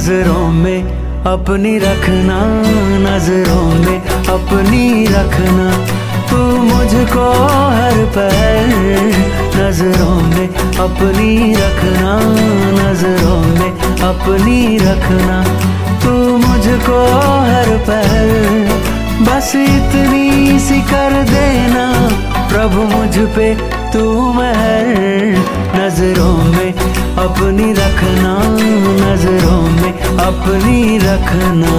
नजरों में अपनी रखना, नजरों में अपनी रखना, तू मुझको हर पल नजरों में अपनी रखना, नजरों में अपनी रखना, तू मुझको हर पल। बस इतनी सी कर देना प्रभु मुझ पे तू मेहर, नजरों में अपनी रखना, नजरों में अपनी रखना।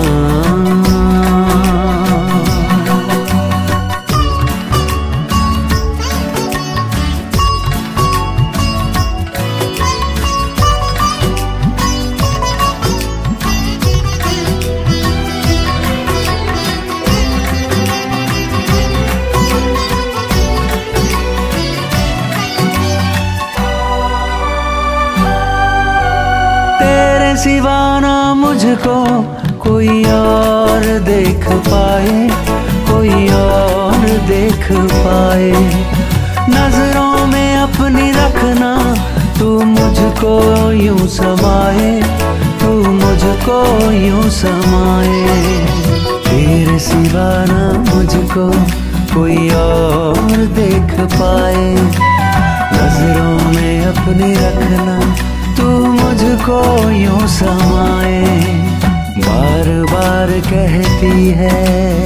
सिवा ना मुझको कोई और देख पाए, कोई और देख पाए। नजरों में अपनी रखना, तू मुझको यूं समाए, तू मुझको यूं समाए। तेरे सिवा ना मुझको कोई और देख पाए। नजरों में अपनी रखना, तू मुझको यूं समाए। बार बार कहती है,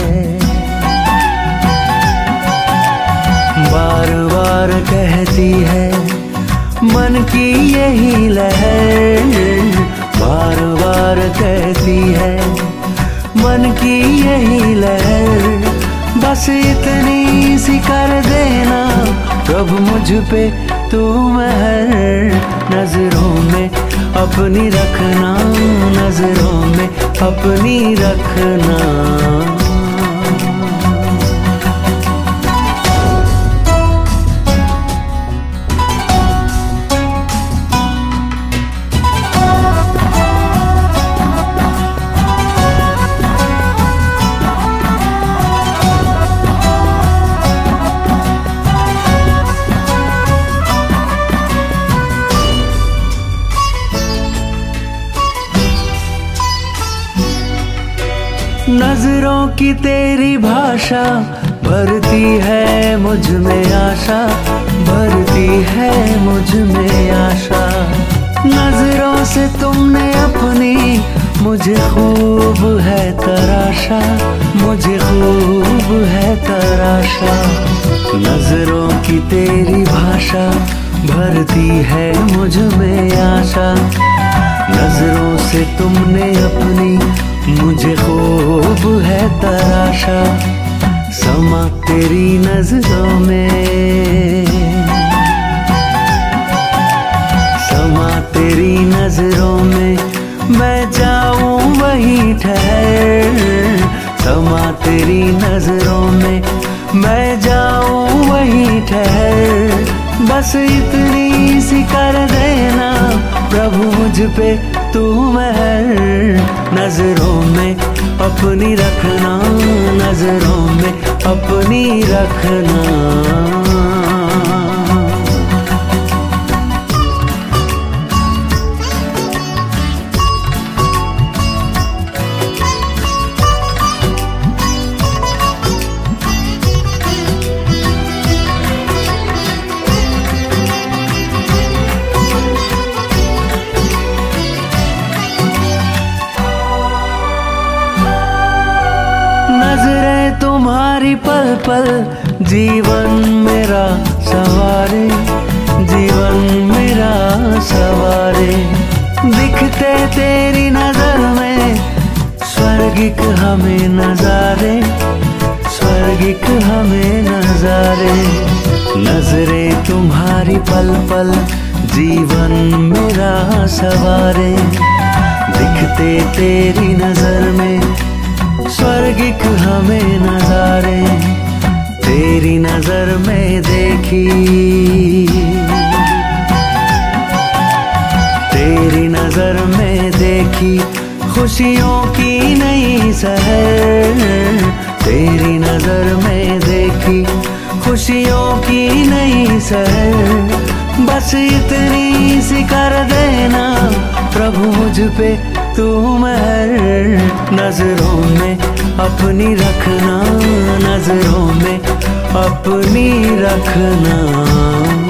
बार बार कहती है मन की यही लहर, बार बार कहती है मन की यही लहर। बस इतनी सी कर देना प्रभु मुझ पे तू मेहर, नजरों में अपनी रखना, नजरों में अपनी रखना। नजरों की तेरी भाषा भरती है मुझ में आशा, भरती है मुझ में आशा। नजरों से तुमने अपनी मुझे खूब है तराशा, मुझे खूब है तराशा। नजरों की तेरी भाषा भरती है मुझ में आशा। नजरों से तुमने अपनी मुझे खूब है तराशा। समा तेरी नजरों में, समा तेरी नजरों में, मैं जाऊं वहीं ठहर। समा तेरी नजरों में, मैं जाऊं वहीं ठहर। बस इतनी सी कर देना प्रभु मुझ पे तू मेहर, नजरों में अपनी रखना, नजरों में अपनी रखना। नजरें तुम्हारी पल पल जीवन मेरा सवारे, जीवन मेरा सवारे। दिखते तेरी नजर में स्वर्गिक हमें नजारे, स्वर्गिक हमें नजारे। नजरें तुम्हारी पल पल जीवन मेरा सवारे। दिखते तेरी नजर में स्वर्गिक हमें नजारे। तेरी नजर में देखी, तेरी नजर में देखी खुशियों की नई सहर। तेरी नजर में देखी खुशियों की नई सहर। बस इतनी सी कर देना प्रभु मुझ पे तू महर नजरों में अपनी रखना, नजरों में अपनी रखना।